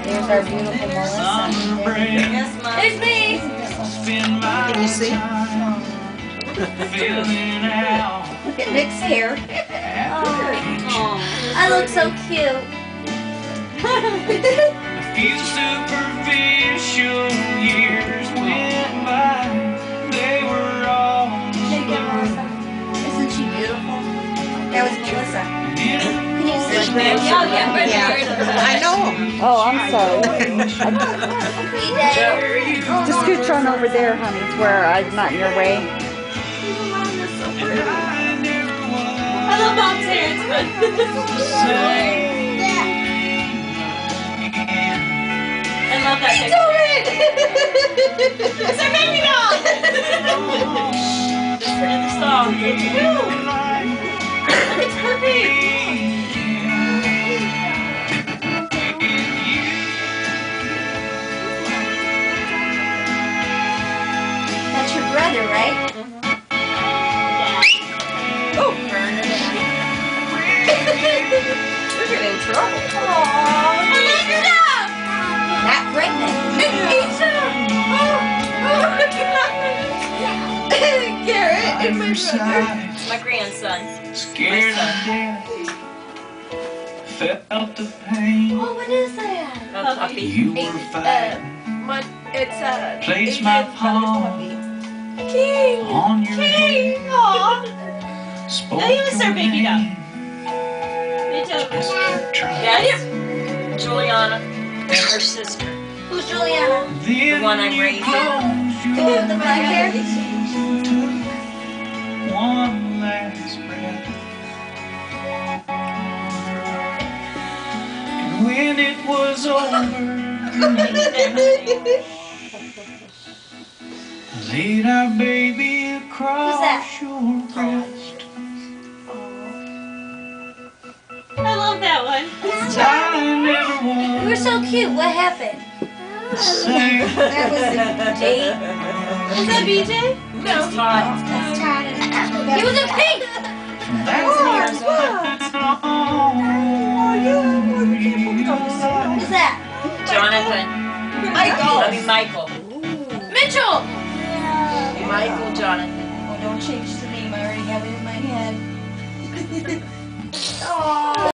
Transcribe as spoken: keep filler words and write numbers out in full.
There's our beautiful Melissa. There's me. Can you see? Look at Nick's hair. Oh, I look so cute. A few superficial years went by. They were all Isn't she beautiful? That was Melissa. Can you see? Yeah, yeah, yeah. I know him. Oh, I'm sorry. Hey, Dave. Just scooch on over there, honey, where I'm not in your way. I love Mom's hair. It's fun. I love that picture. It's our baby doll. Just for the song. Look, it's perfect. That's your brother, right? Oh, we're getting in trouble. Aww, Melissa! Not pregnant. Garrett and my brother. My grandson. scared to death. Felt the pain. Oh, what is that? A puppy. You were Uh, fine. my, it's a. Place my palm King. on your King. head. Aw. Spoke Oh, he was our your baby doll. name. Me too. Just tried. Yes. Juliana. Her sister. Who's Juliana? The one I'm raising. The one with the black hair? One last breath. And when it was over, laid our baby across your breast. I love that one. I never was We were so cute. What happened? the same. That was Jade. Is that B J? No. That's Todd. And he was in pink. That's Who's that? Jonathan. Michael. I mean Michael. Mitchell. Michael Jonathan. Oh, don't change the name. I already have it in my head. Aww.